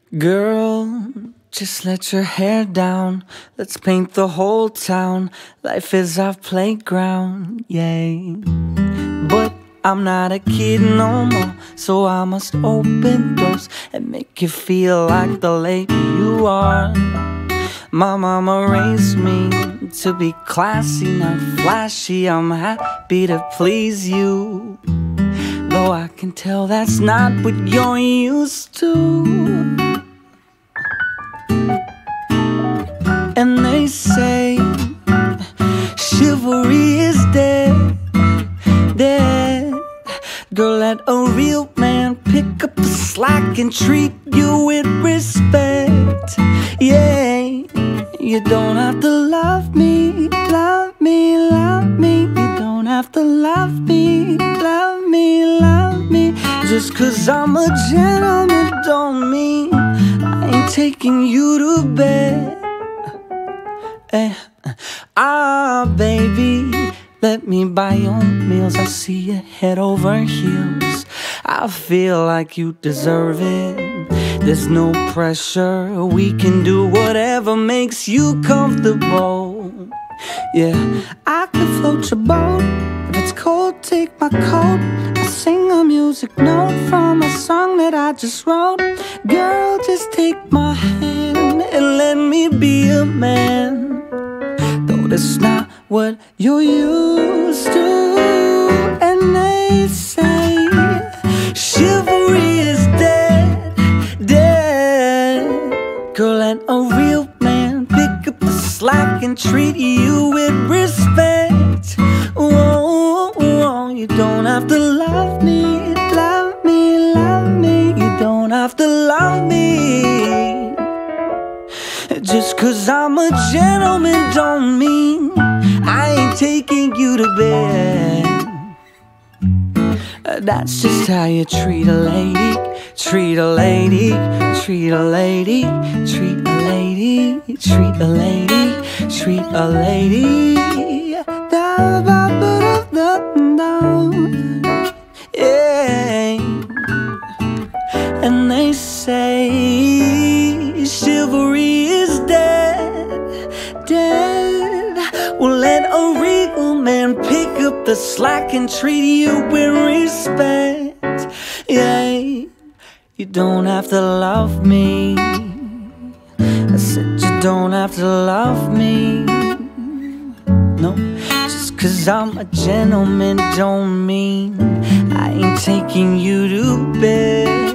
Girl, just let your hair down. Let's paint the whole town. Life is our playground, yay. But I'm not a kid no more, so I must open doors and make you feel like the lady you are. My mama raised me to be classy, not flashy. I'm happy to please you, though I can tell that's not what you're used to. And they say chivalry is dead, dead. Girl, let a real man pick up the slack and treat you with respect. Yeah, you don't have to love me, love me, love me. You don't have to love me, love me, love me. Just 'cause I'm a gentleman don't mean I ain't taking you to bed. Baby, let me buy your meals. I see you head over heels. I feel like you deserve it. There's no pressure. We can do whatever makes you comfortable. Yeah, I can float your boat. If it's cold, take my coat. I'll sing a music note from a song that I just wrote. Girl, just take my hand and let me be a man. That's not what you're used to. And they say chivalry is dead, dead. Girl, let a real man pick up the slack and treat you with respect. Whoa, whoa, you don't have to love me, love me, love me. You don't have to love me. Just 'cause I'm a gentleman don't mean I ain't taking you to bed. That's just how you treat a lady, treat a lady, treat a lady, treat a lady, treat a lady, treat a lady. Yeah. And they say chivalry is dead, dead. Well, let a real man pick up the slack and treat you with respect. Yeah, you don't have to love me. I said you don't have to love me. No, just 'cause I'm a gentleman don't mean I ain't taking you to bed.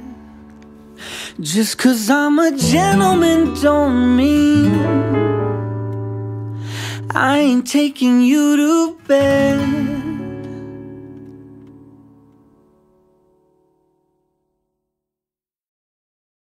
Just 'cause I'm a gentleman don't mean I ain't taking you to bed.